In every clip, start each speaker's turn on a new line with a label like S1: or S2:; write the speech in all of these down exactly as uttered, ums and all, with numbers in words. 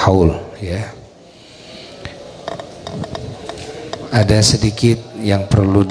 S1: haul ya. Ada sedikit yang perlu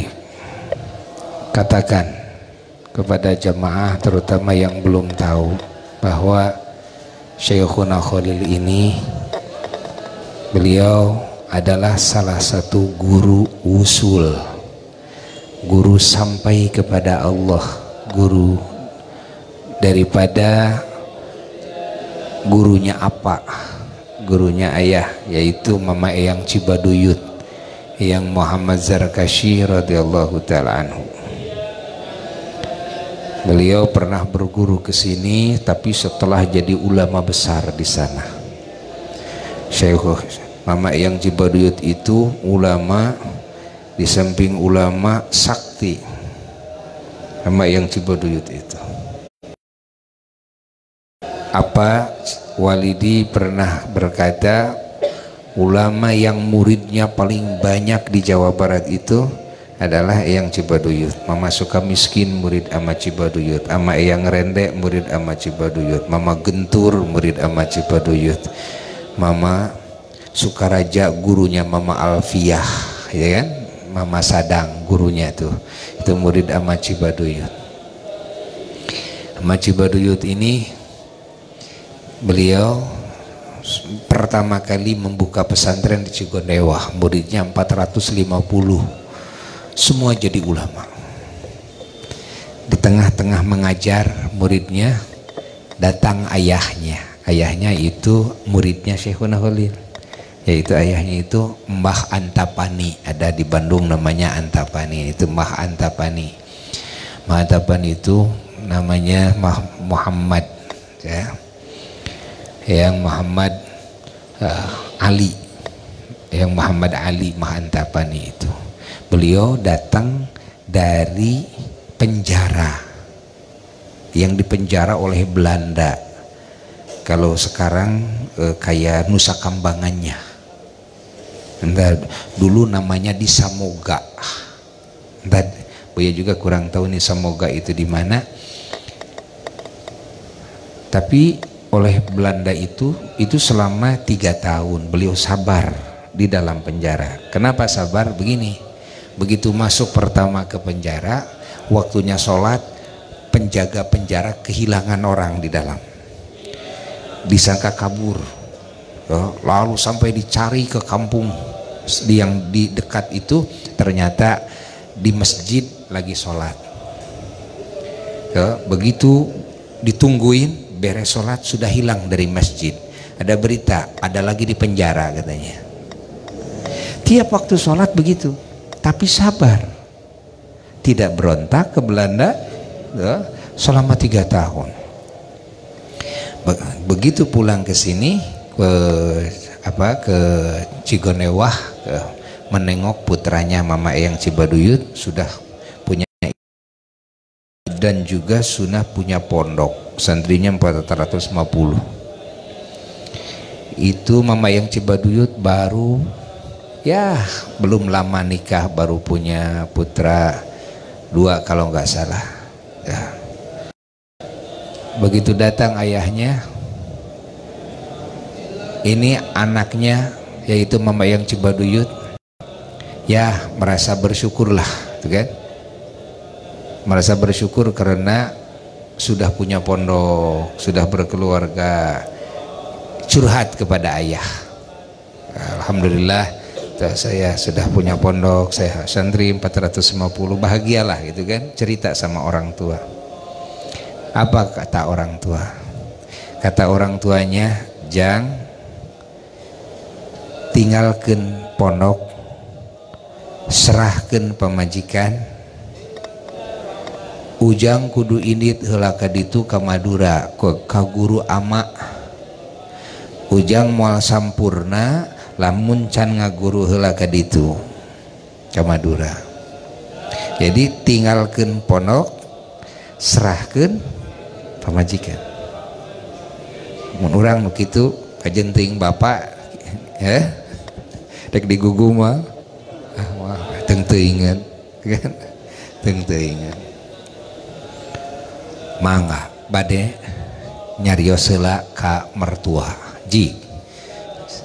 S1: dikatakan kepada jamaah terutama yang belum tahu bahwa Syekhuna Khalil ini beliau adalah salah satu guru usul, guru sampai kepada Allah, guru daripada gurunya apa, gurunya ayah, yaitu Mama Eyang Cibaduyut, yang Muhammad Zarkashi radhiyallahu taala anhu. Beliau pernah berguru ke sini, tapi setelah jadi ulama besar di sana. Syekh Mama Eyang Cibaduyut itu ulama, di samping ulama sakti. Mama Eyang Cibaduyut itu. Apa Walidi pernah berkata, ulama yang muridnya paling banyak di Jawa Barat itu adalah Eyang Cibaduyut. Mama Sukamiskin murid ama Cibaduyut, Ama Eyang Rendek murid ama Cibaduyut, Mama Gentur murid ama Cibaduyut, Mama Sukaraja gurunya Mama Alfiah, ya kan? Mama Sadang gurunya tuh, itu murid ama Cibaduyut. Ama Cibaduyut ini beliau pertama kali membuka pesantren di Cigondewa, muridnya empat ratus lima puluh, semua jadi ulama. Di tengah-tengah mengajar muridnya datang ayahnya, ayahnya itu muridnya Syekhuna Khalil, yaitu ayahnya itu Mbah Antapani, ada di Bandung namanya Antapani, itu Mbah Antapani. Mbah Antapani itu namanya Muhammad ya, yang Muhammad uh, Ali, yang Muhammad Ali Mbah Antapani itu. Beliau datang dari penjara, yang dipenjara oleh Belanda. Kalau sekarang eh, kayak Nusa Kambangannya. Entah, dulu namanya di Samoga. Entah, Buya juga kurang tahu nih Samoga itu di mana. Tapi oleh Belanda itu, itu selama tiga tahun beliau sabar di dalam penjara. Kenapa sabar? Begini. Begitu masuk pertama ke penjara, waktunya sholat, penjaga penjara kehilangan orang di dalam, disangka kabur, lalu sampai dicari ke kampung yang di dekat itu, ternyata di masjid lagi sholat. Begitu ditungguin, beres sholat sudah hilang dari masjid. Ada berita, ada lagi di penjara katanya. Tiap waktu sholat begitu, tapi sabar, tidak berontak ke Belanda ya, selama tiga tahun. Begitu pulang ke sini ke apa ke Cigonewah, ke menengok putranya Mama Eyang Cibaduyut, sudah punya dan juga sudah punya pondok, santrinya empat ratus lima puluh. Itu Mama Eyang Cibaduyut baru ya belum lama nikah, baru punya putra dua kalau nggak salah ya. Begitu datang ayahnya, ini anaknya yaitu Mama Eyang Cibaduyut, ya merasa bersyukurlah tuh kan, merasa bersyukur karena sudah punya pondok, sudah berkeluarga, curhat kepada ayah. Alhamdulillah saya sudah punya pondok, saya santri empat ratus lima puluh, bahagialah gitu kan, cerita sama orang tua. Apa kata orang tua? Kata orang tuanya, Jang, tinggalkan pondok, serahkan pemajikan, ujang kudu indit heula ka ditu ka Madura ka guru ama, ujang moal sampurna lamun can ngaguru heula ka ditu ka Madura. Jadi tinggalkan pondok, serahkan pamajikan. Mun urang nu kitu kajenting bapak ya dek digugu mah ah wah teu teuingan kan, teu teuingan. Mangga bade nyarios heula ka mertua. Ji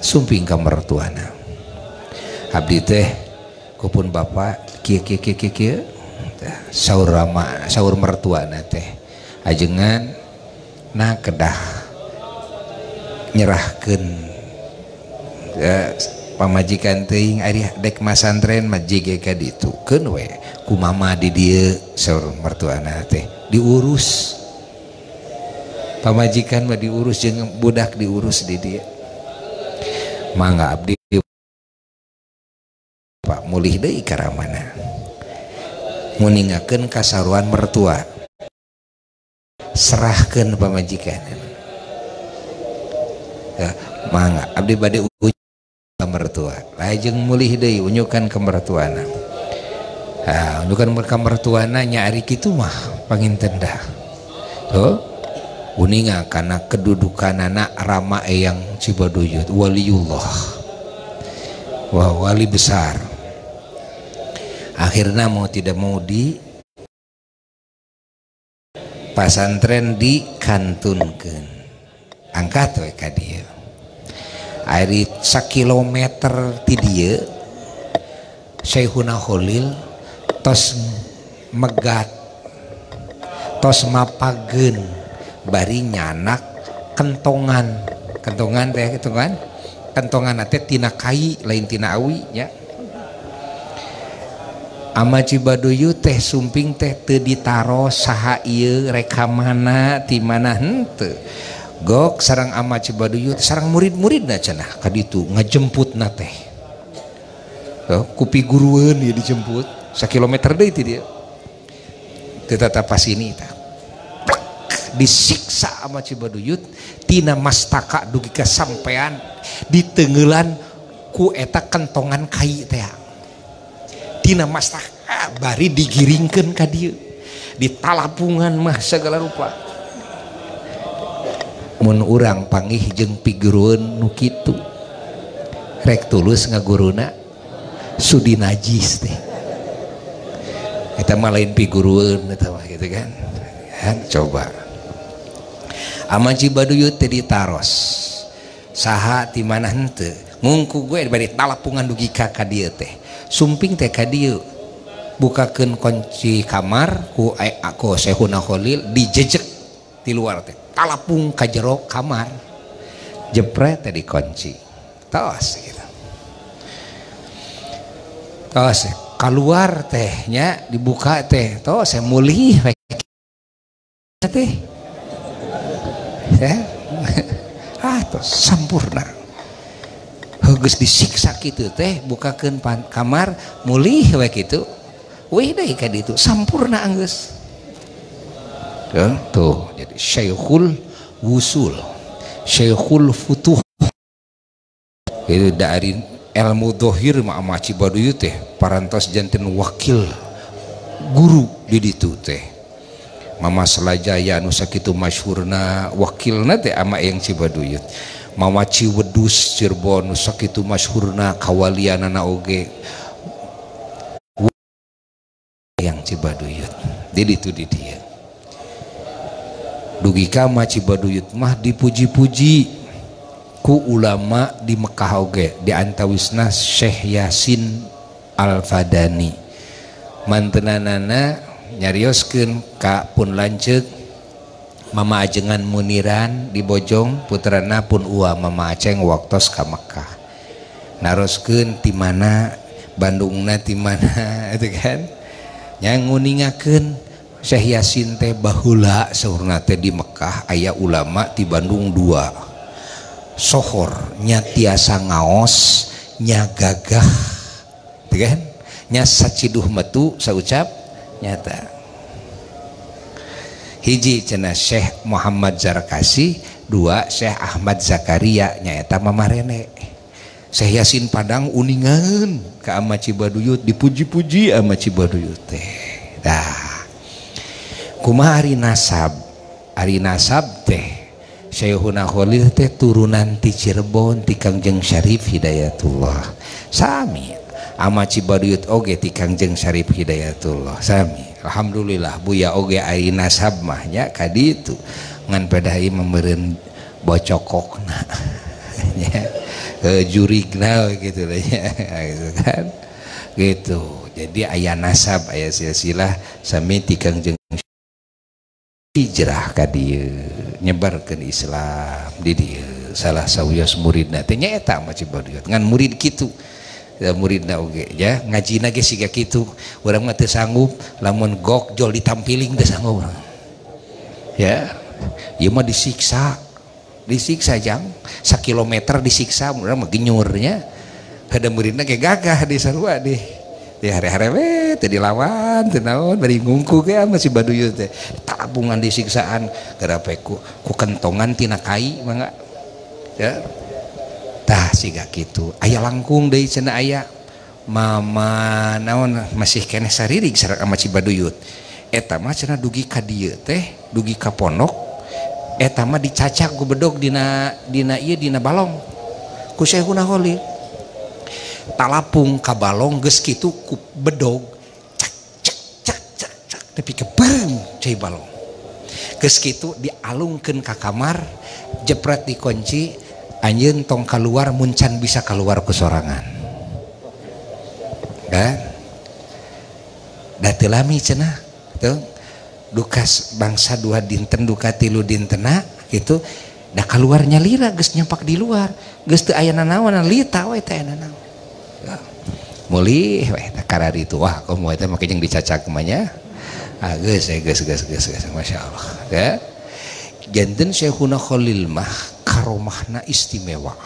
S1: sumping ka mertuana abdi teh kupun bapak kieu kieu kieu kieu kieu saur rama saur mertuana teh ajengan na kedah nyerahkeun ya, pamajikan teuing ari dek masantren mah jige ka ditu keun we ku mama di dieu saur mertuana teh diurus pamajikan mah diurus jeung budak diurus di dieu mangga abdi Pak mulih deui ka ramana nguningakeun kasaruan mertua serahkeun pamajikan ya, mangga abdi bade ka mertua lajeng mulih deui unyukan ka mertuana nah, unyukan ka mertuana nya ari kitu mah panginten dah tuh uninga kana kedudukan anak Rama Eyang Cibaduyut waliullah wah wali besar akhirnya mau tidak mau di pasantren dikantunkeun angkat we ka dieu ari sakilometer ti dieu Syekhuna Khalil tos megat tos mapageun bari nyanak kentongan kentongan teh gitu kan kentongan teh tina kai lain tina awi nya Ama Cibaduyut teh sumping teh teu ditaro saha ieu rekamana ti mana henteu gok sareng Ama Cibaduyut sareng murid-muridna cenah ka ditu ngajemputna teh kupi gurueun ieu dijemput sakilometer deui ti dieu teu tatapas ini tah disiksa Ama Cibaduyut tina mastaka dugi ka sampean ditengeulan ku eta kentongan kai teh tina mastaka bari digiringkeun ka dieu ditalapungan mah segala rupa mun urang panggih jeung pigurueun nu kitu rek tulus ngaguruna sudi najis teh eta mah lain pigurueun eta mah gitu kan kan coba Ama Cibaduyut teh ditaros saha ti mana henteu ngungku gue bari talapungan dugi ka ka dieu teh sumping teh ka dieu bukakeun kunci kamar ku aku Syekhuna Khalil dijejek di luar teh talapung ka jero kamar jepret teh dikunci tos gitu tos keluar teh nya dibuka teh tos mulih teh ya ah tos sampurna geus disiksa kitu teh bukakeun kamar mulih we kitu weh deui ka ditu sampurna anggeus ya, tuh jadi Syekhul Wusul Syekhul Futuh itu dari ilmu dohir mah Ama Cibaduyut teh parantos janten wakil guru di ditu teh Mama Selajaya anu sakitu masyhurna wakilna teh Ama Eyang Cibaduyut Mama Ciwedus Cirebon anu sakitu masyhurna kawalianana oge Eyang Cibaduyut di ditu di dia dugi ka Ama Cibaduyut mah dipuji-puji ku ulama di Mekah oge di antawisna Syekh Yasin Al-Fadani mantenanana nyarioskeun ka pun lanceuk Mama Ajengan Muniran di Bojong putrana pun ua Mama Aceng waktos ka Mekah naroskeun ti mana Bandungna ti mana itu kan nya nguningakeun Syekh Yasin teh baheula saurna teh di Mekah aya ulama ti Bandung dua sohor nya tiasa ngaos nya gagah itu kan nya saciduh metu saucap nyata hiji cenah Syekh Muhammad Zarkasi dua Syekh Ahmad Zakaria nyaeta mamarene Syekh Yasin Padang uningan ka Ama Cibaduyut dipuji-puji Ama Cibaduyut teh dah kumaha ari nasab ari nasab teh Syekhuna Khalil teh turunan ti Cirebon ti Kangjeng Syarif Hidayatullah sami Ama Cibaduyut oge ti Kangjeng Syarif Hidayatullah sami alhamdulillah buya oge ari nasab mah nya ka ditu ngan padahi membeureun bocokokna nya ke jurigna gitu lah ya gitu kan gitu. Jadi aya nasab aya silsilah sami tikang jeung hijrah ka dieu nyebarkeun Islam di dieu salah sawios muridna teh nya eta mah Cibaduyut ngan murid kitu ya, muridna oge ya ngajina ge siga kitu urang mah teu sanggup lamun gok jol ditampiling teu sanggup ya ieu mah disiksa disiksa jang sakilometer disiksa urang mah genyurnya ada muridna ge gagah di sarua di di hari-hari we teu dilawan teu naon bari ngungku ge masih Baduyut teh tabungan disiksaan garape ku ku kentongan tina kai mangga ya tah siga kitu aya langkung deui cenah aya mama naon masih keneh saririg sareng ama Cibaduyut eta mah cenah dugi ka dieu teh dugi ka pondok eta mah dicacak ku bedog dina dina ieu dina balong ku Syekhuna Khalil talapung ka balong geus kitu ku bedog cak cak cak cak cak tapi kebereng cai balong geus kitu dialungkeun ka kamar jepret dikunci anjeun tong keluar muncan bisa keluar ku sorangan kan da teu lami cenah tuh dukas bangsa dua dinten duka tilu dintena gitu da keluarnya lira geus nyampak di luar geus teu aya nanaon lita we teh aya nanaon mulih weh karari itu wah komo eta make jeung dicacak kumanya ah geus geus geus geus geus masyaallah ya janten Syekhuna Khalil mah karomahna istimewa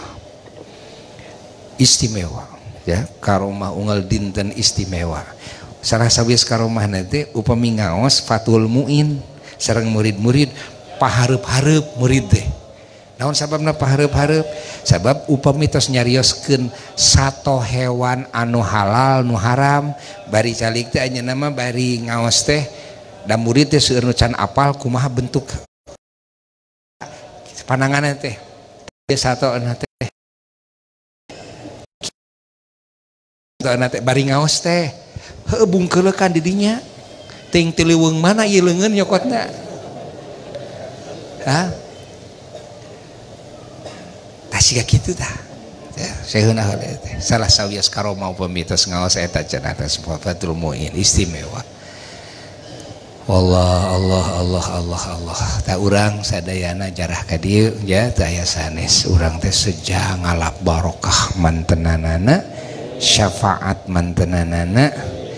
S1: istimewa ya karomah unggal dinten istimewa salah sawius karomahna teh upami ngaos Fathul Muin sareng murid-murid pahareup-hareup murid teh naon sababna pahareup-hareup sabab upami tos nyarioskeun sato hewan anu halal nu haram bari calik teh anjeunna mah bari ngaos teh da murid teh seueur nu can apal kumaha bentuk pananganna teh sato na teh sato na teh bari ngaos teh heuh bungkeulekan di dinya ting tiliweung mana ieu leungeun nyokotna ha siga kitu tah ya Syekhuna Khalil salah sawios karomah upami tos ngaos eta cenah teh Fathul Muin istimewa wallah Allah Allah Allah Allah tak urang sadayana jarah ka dieu ya teu aya sanes urang teh seja ngalap barokah mantenanana syafaat mantenanana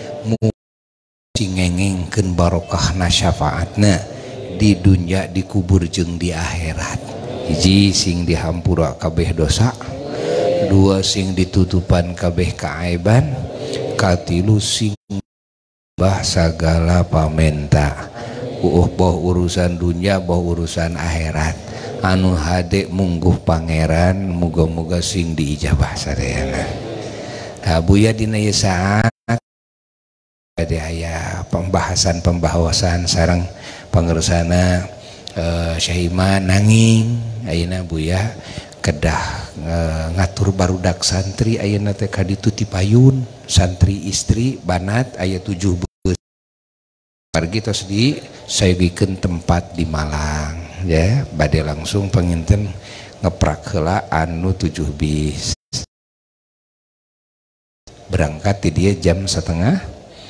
S1: ngengengkeun barokahna syafaatna di dunya di kubur jeung di akhirat hiji sing dihampura kabeh dosa dua sing ditutupan kabeh kaaiban katilu sing bah sagala pamenta uh boh urusan dunia boh urusan akhirat anu hade mungguh pangeran muga-muga sing diijabah sadayana habuya dina ieu saat ade aya pembahasan-pembahasan sareng pangersana uh, Syahiman nanging ayeuna buya kedah e, ngatur barudak santri ayeuna teh ka ditu ti payun santri istri banat aya tujuh beus pergi tos di saeugikeun tempat di Malang ya bade langsung panginten ngeprak heula anu tujuh bis berangkat ti dieu jam setengah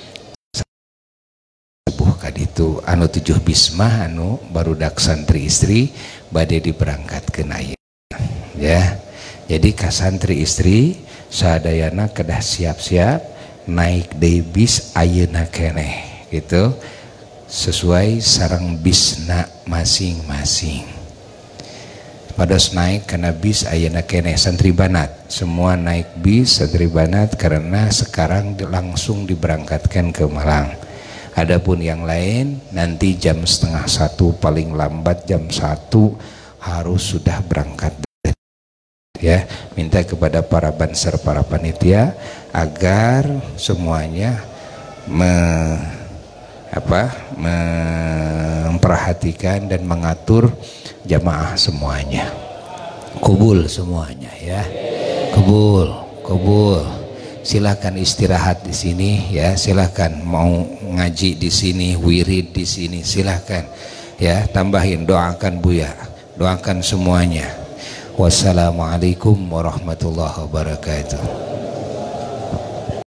S1: subuh ka ditu anu tujuh bis mah anu barudak santri istri bade diberangkatkeun aya ya jadi ka santri istri sadayana kedah siap-siap naik deui bis ayeuna keneh gitu sesuai sareng bisna masing-masing pados naik kana bis ayeuna keneh santri banat semua naik bis santri banat karena sekarang langsung diberangkatkan ke Malang. Adapun yang lain nanti jam setengah satu paling lambat jam satu harus sudah berangkat ya minta kepada para banser para panitia agar semuanya me, apa, memperhatikan dan mengatur jamaah semuanya kubul semuanya ya kubul kubul silakan istirahat di sini ya silakan mau ngaji di sini wirid di sini silakan ya tambahin doakan Buya doakan semuanya Wassalamualaikum warahmatullahi wabarakatuh.